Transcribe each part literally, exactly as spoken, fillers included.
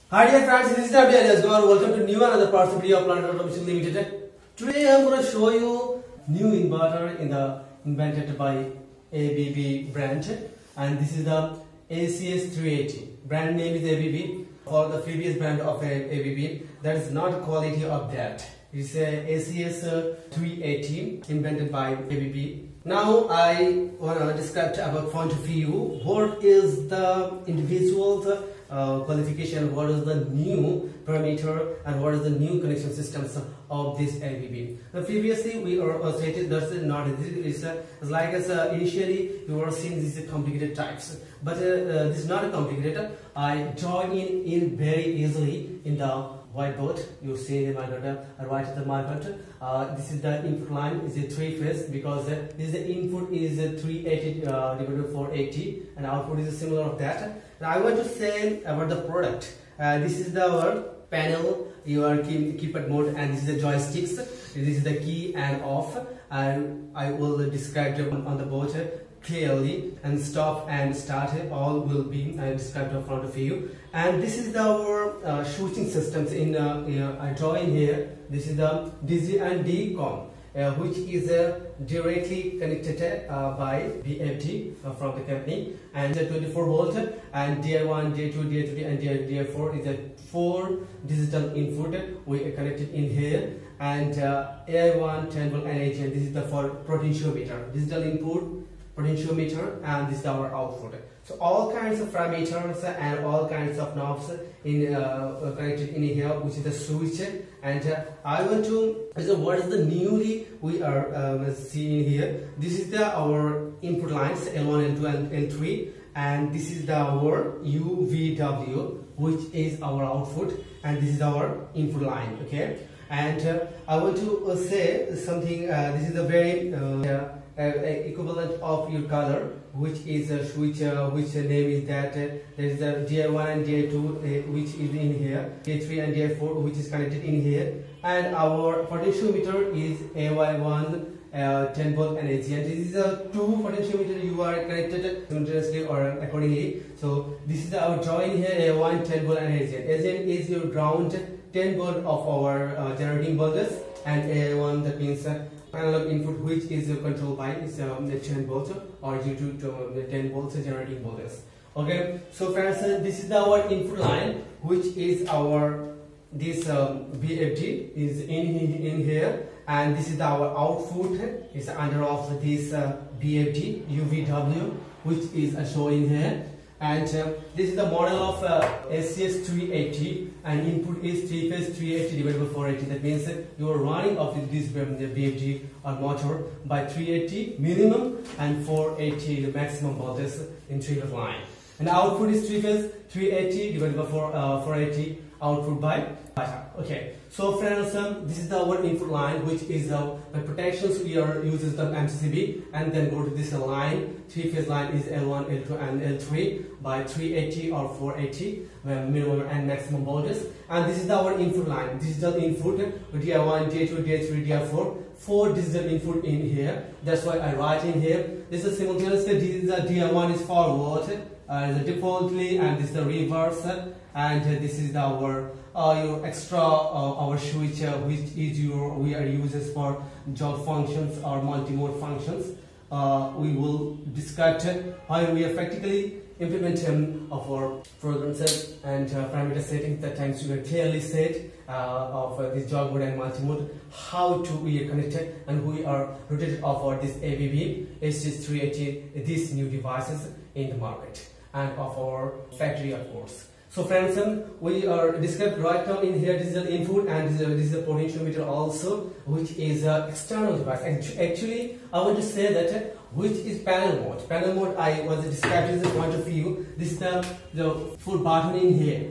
Hi dear friends, this is W L S. Welcome to new another parts of Video Planet Automation Limited. Today I am going to show you new inverter in the invented by A B B brand, and this is the A C S three eighty. Brand name is A B B, or the previous brand of A B B. That is not quality of that. It's a A C S three eighty invented by A B B. Now I want to describe about point of view. What is the individual's uh, qualification? What is the new parameter and what is the new connection systems of this A B B? Now previously we are stated that's not it's, uh, it's like as uh, initially you were seeing these complicated types, but uh, uh, this is not complicated. I join in in very easily in the whiteboard. You see the microcontroller right at the microcontroller. Uh, this is the input line is a three phase because uh, this is the input is a three eighty uh, divided by four eighty and output is similar of that. Now I want to say about the product. Uh, this is the our panel. You are keep keypad mode and this is the joysticks. This is the key and off, and I will describe them on the board clearly, and stop and start all will be uh, described in front of you. And this is the, our uh, switching systems in uh, uh, I draw in here. This is the D C and D COM, uh, which is uh, directly connected uh, by V F D uh, from the company, and uh, twenty-four volt, and D I one, D I two, D I three and D I four is a four digital input we are connected in here, and uh, A I one, ten volt and H, and this is the for potentiometer, digital input, potentiometer, and this is our output. So all kinds of parameters and all kinds of knobs in uh, connected in here, which is the switch. And uh, I want to so what is the newly we are um, seeing here. This is the our input lines L one, L two and L three, and this is the our U V W, which is our output, and this is our input line. Okay, and uh, I want to uh, say something. Uh, this is a very uh, Uh, equivalent of your color, which is a switch, uh, which uh, name is that uh, there is a D I one and D I two, uh, which is in here, D I three and D I four, which is connected in here, and our potentiometer is A Y one, uh, ten volt and A C, and this is a two potentiometer you are connected simultaneously or accordingly. So this is our drawing here, A one, ten volt and A C. A C is your ground, ten volt of our uh, generating voltage, and A one that means uh, analog input, which is uh, controlled by is um, the ten volts or due to, to uh, the ten volts generating voltage. Okay, so friends, uh, this is our input line, which is our this um, V F D is in in here, and this is our output is under of this uh, V F D U V W, which is uh, showing here. And uh, this is the model of uh, A C S three eighty, and input is three phase three eighty divided by four eighty. That means uh, you are running off with this um, the V F D or motor by three eighty minimum and four eighty the maximum voltage in three phase line. And output is three phase three eighty divided by four, uh, four eighty output by beta. Okay, so friends, um, this is the our input line, which is uh, the protections we are uses the M C C B, and then go to this uh, line. Three phase line is L one, L two and L three by three eighty or four eighty uh, minimum and maximum voltage. And this is our input line, digital input D I one, D I two, D I three, D I four, four digital input in here. That's why I write in here. This is simultaneously the D I one is forward, uh, the defaultly, and this is the reverse, and uh, this is our uh, your extra uh, our switch, uh, which is your we are uses for job functions or multi-mode functions. Uh, we will describe how we are practically implement um, of our programs and uh, parameter settings. That times we are clearly set uh, of uh, this job mode and multi-mode, how to we are connected, and we are rotated of our this A B B A C S three eighty, these new devices in the market and of our factory, of course. So friends, um, we are described right now in here. This is the input, and this is, a, this is a potentiometer also, which is an external device. Actually, I want to say that uh, which is panel mode. Panel mode I was described as a point of view. This is the, the full button in here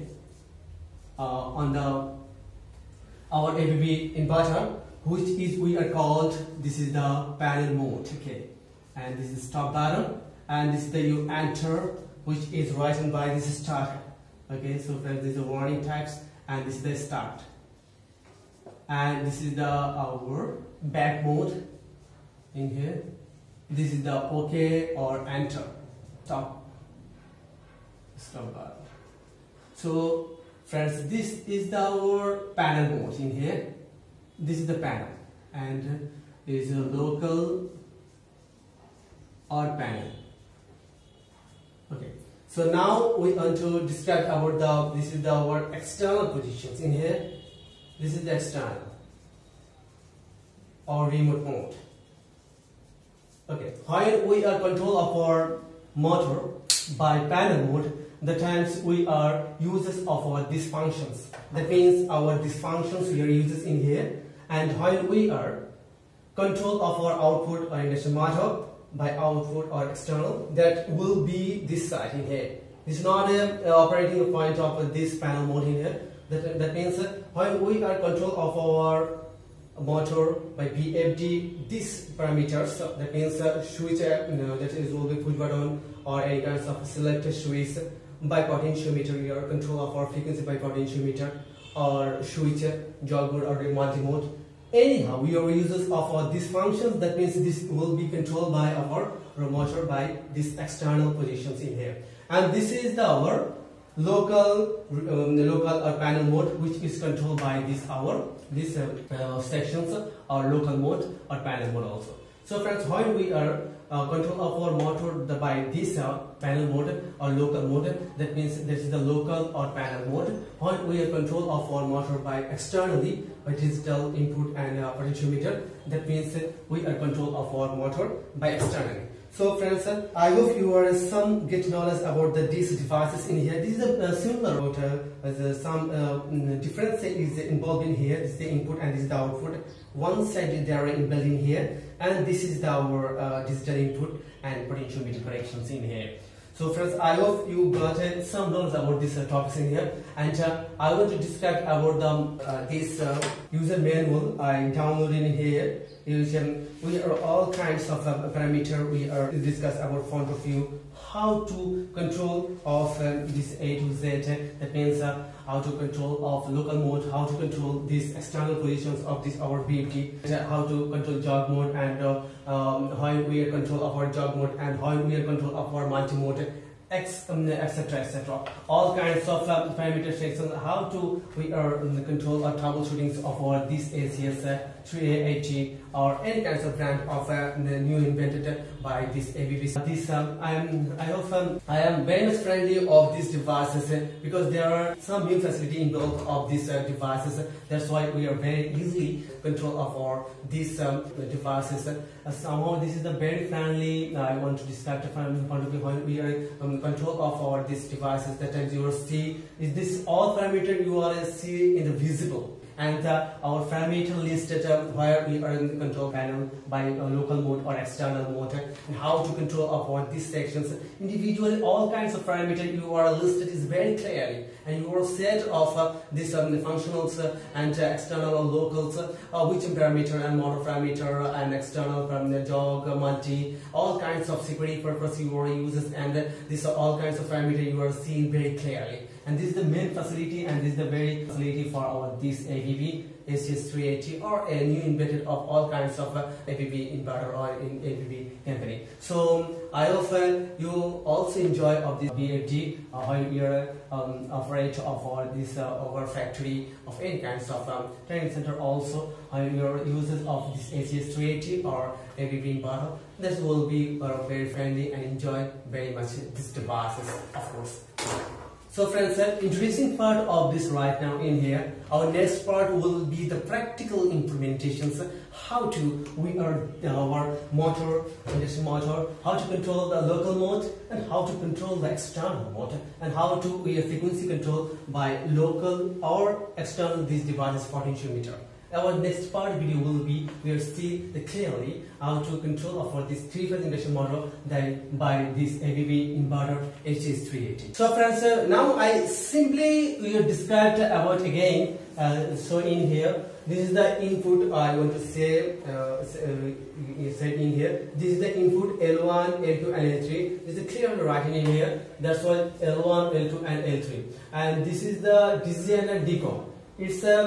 uh, on the our A B B inverter, which is we are called. This is the panel mode. Okay, and this is stop button, and this is the you enter, which is written by this start. Okay, so friends, these are warning types, and this is the start, and this is the our back mode in here. This is the OK or enter, stop, stop button. So friends, this is the, our panel mode in here. This is the panel, and is a local or panel. Okay, so now we want to describe about the, this is the our external positions in here. This is the external or remote mode. Okay, while we are control of our motor by panel mode, the times we are users of our these functions. That means our these functions we are users in here, and while we are control of our output or induction motor by output or external, that will be this side in here. This is not a, a operating point of uh, this panel mode in here. That, that means uh, while we are control of our motor by V F D, these parameters, so that means uh, switch uh, you know, that is will be push button or any kinds of selected switch by potentiometer, we are control of our frequency by potentiometer or switch uh, jog mode or multi mode. Anyhow, we are users of our these functions. That means this will be controlled by our motor by these external positions in here. And this is the our local um, the local or panel mode, which is controlled by this our these uh, uh, sections or local mode or panel mode also. So friends, while we are uh, control of our motor the, by this uh, panel mode or local mode, that means this is the local or panel mode. While we are control of our motor by externally by digital input and uh, potentiometer, that means uh, we are control of our motor by externally. So friends, uh, I hope you are some get knowledge about the these devices in here. This is a uh, similar motor as uh, some uh, difference is involved in here. This is the input and this is the output. One side they are inbuilt in here, and this is the, our uh, digital input and potentiometer connections in here. So friends, I hope you got uh, some knowledge about these uh, topics in here, and uh, I want to describe about the, uh, this uh, user manual I downloaded in here. Um, we are all kinds of uh, parameter we are discuss about point of view, how to control of uh, this A to Z. That means uh, how to control of local mode, how to control these external positions of this our V F D, how to control jog mode, and uh, um, how we are control of our jog mode, and how we are control of our multi mode, X, um, et cetera, et cetera. All kinds of uh, parameter sections. How to we are in the control or troubleshootings of our this A C S uh, three A eighty or any kinds of brand of uh, the new invented by this A B B. This um, I am I hope um, I am very much friendly of these devices uh, because there are some new facility involved of these uh, devices. That's why we are very easily control of our these um, devices. Uh, somehow this is the very friendly. Uh, I want to describe the from point of view how we are um, control of our these devices. That times you will see is this all parameter you will see in the visible. And uh, our parameter listed uh, where we are in the control panel by uh, local mode or external mode, and how to control of these sections individually. All kinds of parameter you are listed is very clearly, and you are set of uh, this um, the functionals uh, and uh, external or locals, uh, which parameter and motor parameter and external from the jog, uh, multi, all kinds of security purpose you are uses, and uh, these are all kinds of parameter you are seeing very clearly. And this is the main facility, and this is the very facility for our this A B B A C S three eighty or a new invented of all kinds of uh, A B B inverter or in A B B company. So I hope uh, you also enjoy of this V F D uh, while we are um, operate of our this uh, our factory of any kinds of um, training center. Also, while we are users of this A C S three eighty or A B B inverter, this will be uh, very friendly and enjoy very much these devices, of course. So friends, uh, introducing part of this right now in here. Our next part will be the practical implementations, how to we are our motor, induction motor, how to control the local mode, and how to control the external mode, and how to we frequency control by local or external these devices potentiometer. Our next part video will be we will see the clearly how to control of for this three-phase induction motor then by this A B B inverter H S three eighty. So friends, uh, now I simply will describe about again. Uh, so in here, this is the input. I want to say, uh, say in here. This is the input L one, L two, and L three. This is clearly writing in here. That's why L one, L two, and L three. And this is the D C and decom. It's a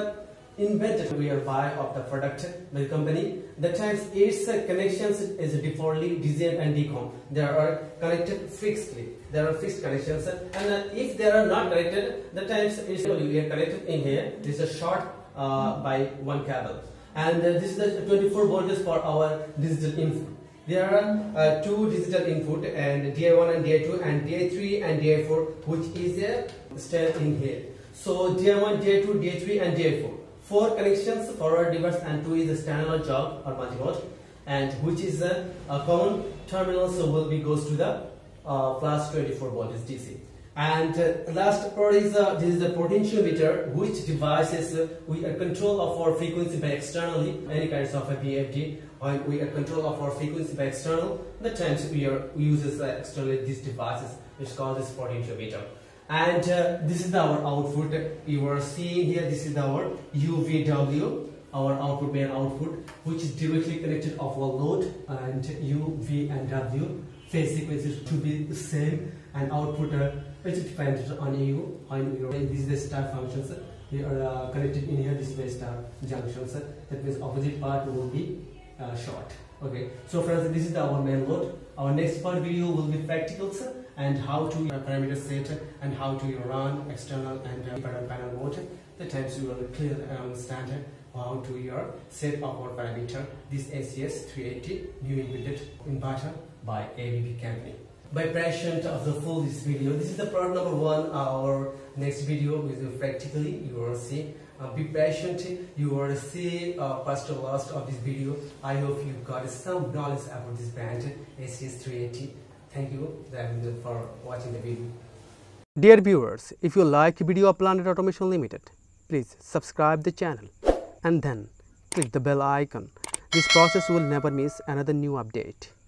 Inverter we are buy of the product by the company. The times its uh, connections is defaultly designed and decom. There are connected fixedly. There are fixed connections, and uh, if they are not connected, the times is we are connected in here. This is a short uh, by one cable, and uh, this is the twenty-four volts for our digital input. There are uh, two digital input, and D I one and D I two and D I three and D I four, which is uh, still in here. So D I one, D I two, D I three and D I four. Four connections, forward, reverse, and two is a standalone job or multi-mode, and which is a, a common terminal, so will be goes to the uh, plus twenty-four volts D C. And uh, last part is uh, this is the potentiometer, which devices uh, we are control of our frequency by externally, any kinds of a V F D, or we are control of our frequency by external. The times we are we uses uh, externally these devices, which is called this potentiometer. And uh, this is our output. You are seeing here, this is our U V W, our output main output, which is directly connected of our load, and U, V and W phase sequences to be the same, and output uh, which is dependent on you, on your, this is the star functions. We are uh, connected in here, this is the star junctions. That means opposite part will be uh, short. Okay, so friends, this is our main load. Our next part video will be practicals and how to uh, parameter set and how to run external and uh, panel panel mode. The times you will clear and understand how to your set of our parameter. This A C S three eighty new inverted inverter by A B B company. By patient of the full this video, this is the part number one. Our next video is practically you will see. Uh, be patient, you will see uh, first or last of this video. I hope you got some knowledge about this brand A C S three eighty. Thank you for watching the video. Dear viewers, if you like video of Planet Automation Limited, please subscribe the channel and then click the bell icon. This process will never miss another new update.